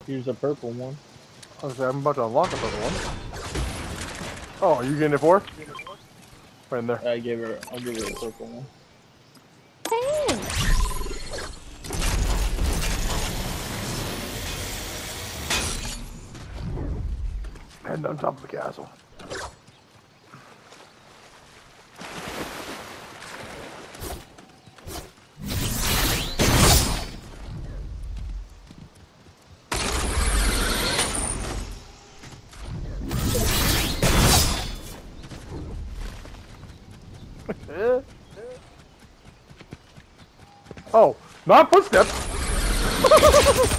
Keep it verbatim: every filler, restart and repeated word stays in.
Here's a purple one. Okay, I'm about to unlock a purple one. Oh, are you getting it for? Right in there. I gave her. I'll give her a purple one. Heading on top of the castle. Oh, not footsteps!